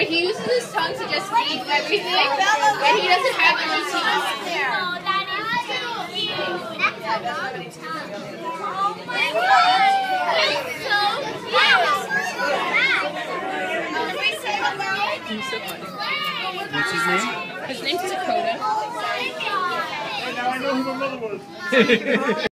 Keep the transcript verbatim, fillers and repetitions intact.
But he uses his tongue to just eat everything, and he doesn't have any teeth. Oh, that is so cute. That's a long tongue. Oh my God. That's so cute. He's so funny. What's his name? His name's Dakota. Oh my God. Now I know who my mother was.